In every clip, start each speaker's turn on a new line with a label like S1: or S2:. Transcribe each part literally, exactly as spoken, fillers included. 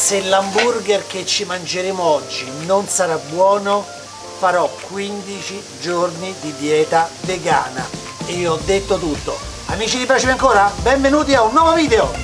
S1: se l'hamburger che ci mangeremo oggi non sarà buono, farò quindici giorni di dieta vegana. E io ho detto tutto. Amici di Piacemi Ancora, benvenuti a un nuovo video!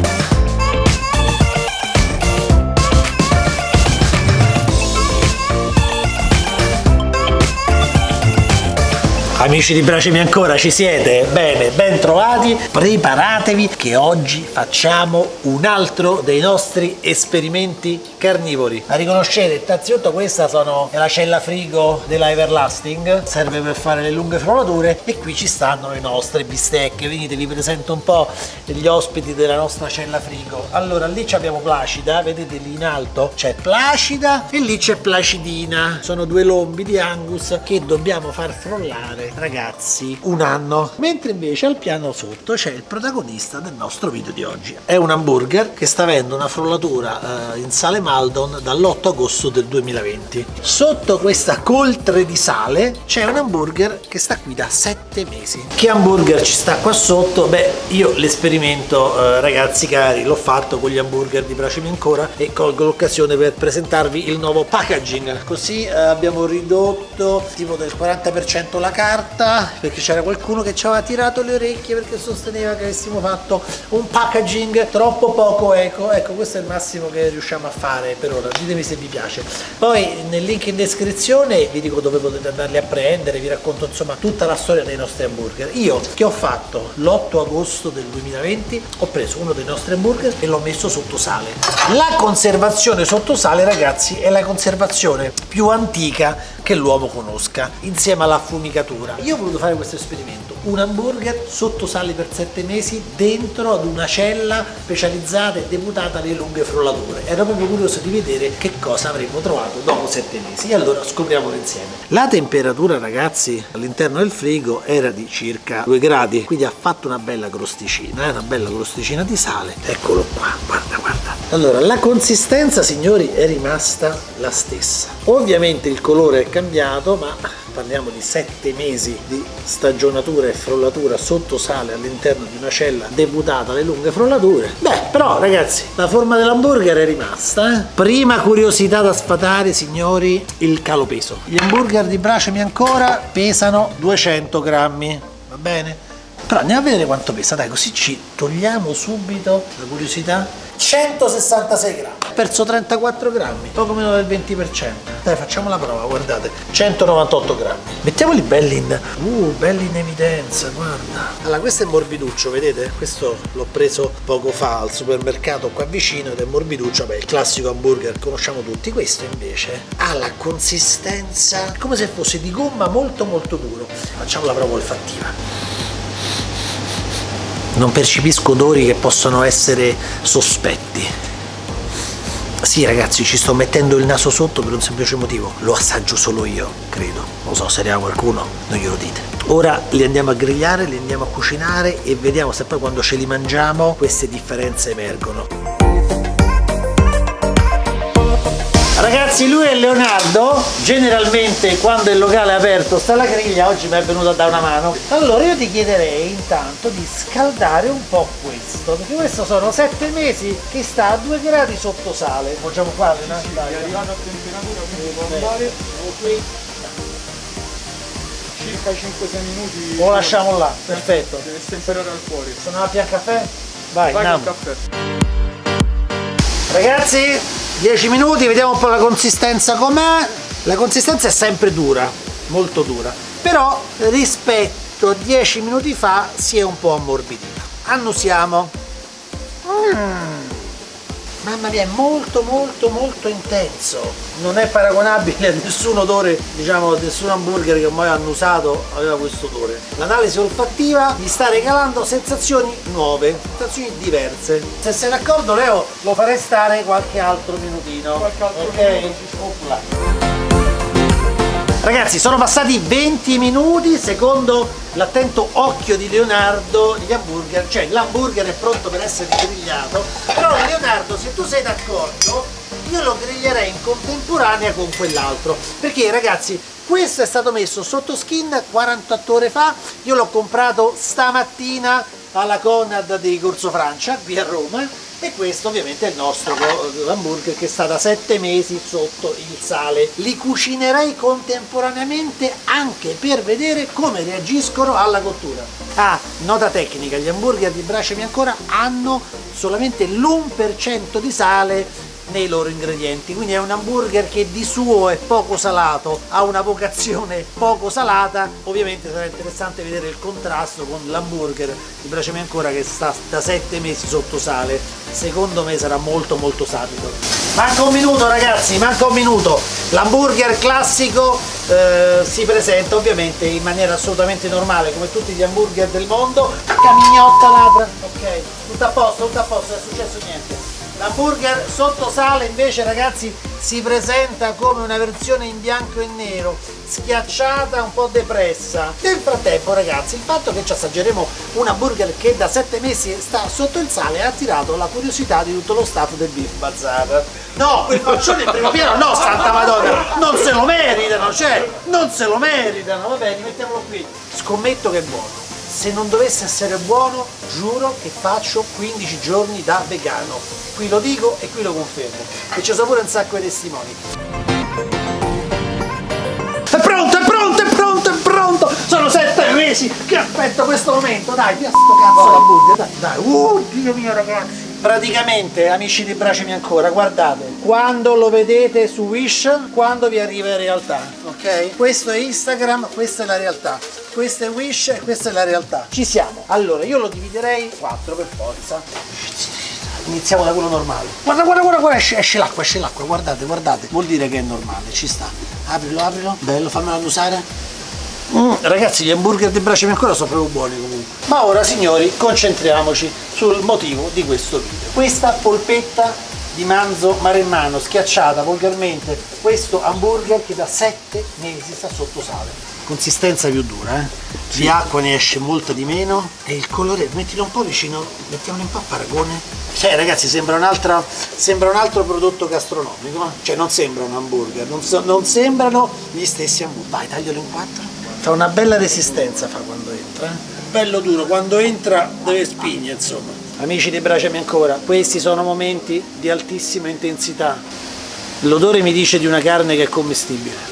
S1: Amici di Piacemi Ancora, ci siete? Bene, ben trovati, preparatevi che oggi facciamo un altro dei nostri esperimenti carnivori. La riconoscete? Innanzitutto questa sono è la cella frigo della Everlasting, serve per fare le lunghe frollature, e qui ci stanno le nostre bistecche. Venite, vi presento un po' gli ospiti della nostra cella frigo. Allora, lì abbiamo Placida, vedete lì in alto c'è Placida e lì c'è Placidina. Sono due lombi di Angus che dobbiamo far frollare, ragazzi, un anno. Mentre invece al piano sotto c'è il protagonista del nostro video di oggi. È un hamburger che sta avendo una frollatura eh, in sale Maldon dall'otto agosto del duemilaventi. Sotto questa coltre di sale c'è un hamburger che sta qui da sette mesi. Che hamburger ci sta qua sotto? Beh, io l'esperimento, eh, ragazzi cari, l'ho fatto con gli hamburger di Piacemi Ancora e colgo l'occasione per presentarvi il nuovo packaging. Così eh, abbiamo ridotto tipo del quaranta per cento la carta, perché c'era qualcuno che ci aveva tirato le orecchie perché sosteneva che avessimo fatto un packaging troppo poco eco. Ecco, questo è il massimo che riusciamo a fare per ora. Ditemi se vi piace. Poi nel link in descrizione vi dico dove potete andarli a prendere, vi racconto insomma tutta la storia dei nostri hamburger. Io che ho fatto l'otto agosto del duemilaventi ho preso uno dei nostri hamburger e l'ho messo sotto sale. La conservazione sotto sale, ragazzi, è la conservazione più antica che l'uomo conosca, insieme alla affumicatura. Io ho voluto fare questo esperimento, un hamburger sotto sale per sette mesi dentro ad una cella specializzata e deputata alle lunghe frollature. Ero proprio curioso di vedere che cosa avremmo trovato dopo sette mesi, e allora scopriamolo insieme. La temperatura, ragazzi, all'interno del frigo era di circa due gradi, quindi ha fatto una bella crosticina, eh? una bella crosticina di sale. Eccolo qua, guarda, guarda. Allora, la consistenza, signori, è rimasta la stessa. Ovviamente il colore è cambiato, ma parliamo di sette mesi di stagionatura e frollatura sotto sale all'interno di una cella deputata alle lunghe frollature. Beh, però ragazzi, la forma dell'hamburger è rimasta. Eh? Prima curiosità da sfatare, signori, il calo peso. Gli hamburger di Piacemi Ancora pesano duecento grammi, va bene? Però andiamo a vedere quanto pesa, dai, così ci togliamo subito la curiosità. centosessantasei grammi, ho perso trentaquattro grammi, poco meno del venti per cento. Dai, facciamo la prova, guardate, centonovantotto grammi. Mettiamoli belli in, uh, belli in evidenza, guarda. Allora, questo è morbiduccio, vedete? Questo l'ho preso poco fa al supermercato qua vicino ed è morbiduccio, beh, il classico hamburger conosciamo tutti. Questo invece ha la consistenza come se fosse di gomma, molto molto duro. Facciamo la prova olfattiva. Non percepisco odori che possono essere sospetti. Sì, ragazzi, ci sto mettendo il naso sotto per un semplice motivo. Lo assaggio solo io, credo. Non so se arriva qualcuno, non glielo dite. Ora li andiamo a grigliare, li andiamo a cucinare e vediamo se poi quando ce li mangiamo queste differenze emergono. Ragazzi, lui è Leonardo, generalmente quando il locale è aperto sta la griglia, oggi mi è venuto a dare una mano. Allora io ti chiederei intanto di scaldare un po' questo, perché questo sono sette mesi che sta a due gradi sotto sale. Facciamo qua, Leonardo? Sì, è arrivato a temperatura, devo andare qui circa cinque sei minuti. Lo lasciamo là, perfetto. Deve temperare al fuori. Sono a pian caffè? Vai, Vai andiamo. Caffè. Ragazzi, dieci minuti, vediamo un po' la consistenza com'è. La consistenza è sempre dura, molto dura, però rispetto a dieci minuti fa si è un po' ammorbidita. Annusiamo. Mm. Mamma mia, è molto molto molto intenso. Non è paragonabile a nessun odore, diciamo, nessun hamburger che ho mai annusato aveva questo odore. L'analisi olfattiva mi sta regalando sensazioni nuove, sensazioni diverse. Se sei d'accordo, Leo, lo farei stare qualche altro minutino. Qualche altro okay. minuto. Ragazzi, sono passati venti minuti, secondo l'attento occhio di Leonardo, gli hamburger, cioè l'hamburger è pronto per essere grigliato. Però Leonardo, se tu sei d'accordo, io lo griglierei in contemporanea con quell'altro, perché ragazzi, questo è stato messo sotto skin quarantotto ore fa, io l'ho comprato stamattina alla Conad di Corso Francia, qui a Roma, E questo ovviamente è il nostro hamburger che sta da sette mesi sotto il sale. Li cucinerei contemporaneamente anche per vedere come reagiscono alla cottura. Ah, nota tecnica, gli hamburger di Bracemi Ancora hanno solamente l'uno per cento di sale nei loro ingredienti, quindi è un hamburger che di suo è poco salato, ha una vocazione poco salata. Ovviamente sarà interessante vedere il contrasto con l'hamburger di Bracemi Ancora che sta da sette mesi sotto sale. Secondo me sarà molto molto sapido. Manca un minuto ragazzi, manca un minuto. L'hamburger classico eh, si presenta ovviamente in maniera assolutamente normale come tutti gli hamburger del mondo. Camignotta ladra, ok, tutto a posto, tutto a posto, non è successo niente. L'hamburger sotto sale invece ragazzi si presenta come una versione in bianco e nero, schiacciata, un po' depressa. Nel frattempo ragazzi il fatto che ci assaggeremo un hamburger che da sette mesi sta sotto il sale ha attirato la curiosità di tutto lo staff del Beef Bazar. No, quel faccione in primo piano no, santa madonna, non se lo meritano, cioè, non se lo meritano, va bene, mettiamolo qui. Scommetto che è buono. Se non dovesse essere buono, giuro che faccio quindici giorni da vegano. Qui lo dico e qui lo confermo. E ci sono pure un sacco di testimoni. È pronto, è pronto, è pronto, è pronto! Sono sette mesi che aspetto questo momento. Dai, via sto cazzo l'hamburger, dai, dai. Uh, Dio mio ragazzi. Praticamente, amici di Bracemi Ancora, guardate, quando lo vedete su Wish, quando vi arriva in realtà, ok? Questo è Instagram, questa è la realtà. Questo è Wish e questa è la realtà. Ci siamo. Allora, io lo dividerei quattro per forza. Iniziamo da quello normale. Guarda, guarda, guarda, guarda, esce, esce l'acqua, esce l'acqua, guardate, guardate. Vuol dire che è normale, ci sta. Aprilo, aprilo. Bello, fammelo annusare. Mm, ragazzi, gli hamburger di Bracemi Ancora sono proprio buoni comunque. Ma ora, signori, concentriamoci sul motivo di questo video. Questa polpetta di manzo maremmano schiacciata volgarmente, questo hamburger che da sette mesi sta sotto sale. Consistenza più dura, eh? Sì. Di acqua ne esce molta di meno e il colore, mettilo un po' vicino, mettiamolo un po' a paragone. Cioè ragazzi sembra un'altra, sembra un altro prodotto gastronomico, eh? Cioè non sembra un hamburger, non, so, non sembrano gli stessi hamburger. Vai, taglialo in quattro. Fa una bella resistenza fa quando entra, eh? Bello duro, quando entra deve spingere insomma. Amici di Bracemi Ancora, questi sono momenti di altissima intensità. L'odore mi dice di una carne che è commestibile.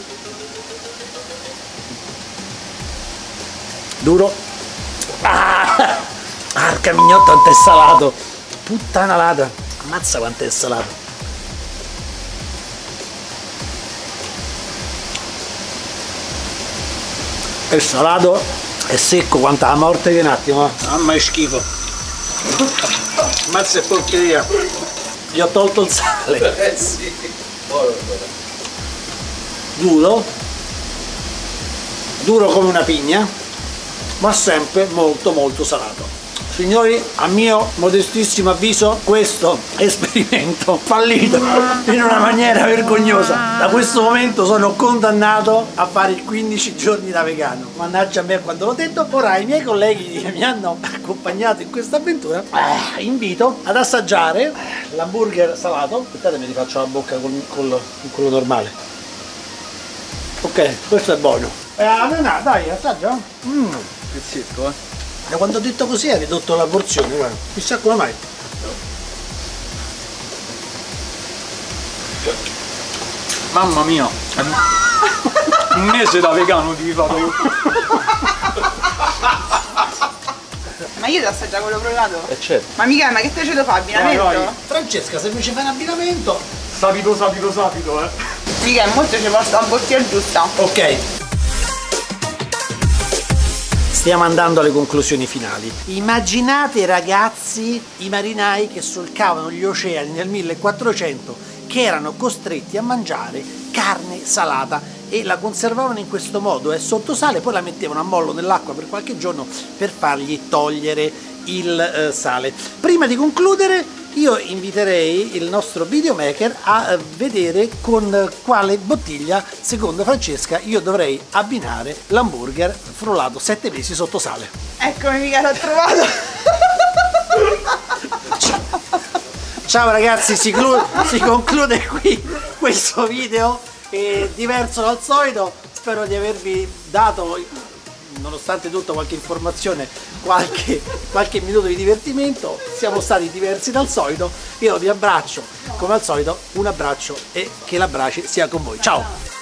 S1: Duro. Ah, arca mignotta quanto è salato. Puttana lata. Ammazza quanto è salato. È salato, è secco, quanta la morte che un attimo. Mamma è schifo. Ammazza è porcheria. Gli ho tolto il sale. Eh sì. Duro. Duro come una pigna, ma sempre molto molto salato. Signori, a mio modestissimo avviso, questo esperimento fallito in una maniera vergognosa. Da questo momento sono condannato a fare i quindici giorni da vegano. Mannaggia a me quando l'ho detto. Ora i miei colleghi che mi hanno accompagnato in questa avventura eh, invito ad assaggiare l'hamburger salato. Aspettate, mi rifaccio la bocca con, con, con quello normale. Ok, questo è buono. Eh, no, dai, assaggia. Mm.
S2: Che secco, eh.
S1: Da quando ho detto così ha ridotto la porzione, guarda. Chissà come mai.
S2: Mamma mia. Un mese da vegano devi fare io.
S3: Ma io devo assaggiare quello provato?
S2: Eh certo.
S3: Ma mica, ma che te ce lo fa abbinamento?
S2: Vai, vai.
S1: Francesca, se mi ci fai un abbinamento.
S2: Sapido, sapido, sapido, eh.
S3: Mica, molto ci posso la bottiglia giusta.
S1: Ok. Stiamo andando alle conclusioni finali. Immaginate ragazzi i marinai che solcavano gli oceani nel millequattrocento che erano costretti a mangiare carne salata e la conservavano in questo modo, è sotto sale, poi la mettevano a mollo nell'acqua per qualche giorno per fargli togliere il eh, sale. Prima di concludere io inviterei il nostro videomaker a vedere con quale bottiglia, secondo Francesca, io dovrei abbinare l'hamburger frullato sette mesi sotto sale.
S3: Eccomi, mica l'ho trovato!
S1: Ciao ragazzi, si, si conclude qui questo video, è diverso dal solito, spero di avervi dato nonostante tutto qualche informazione, qualche, qualche minuto di divertimento, siamo stati diversi dal solito. Io vi abbraccio come al solito, un abbraccio e che l'abbraccio sia con voi. Ciao!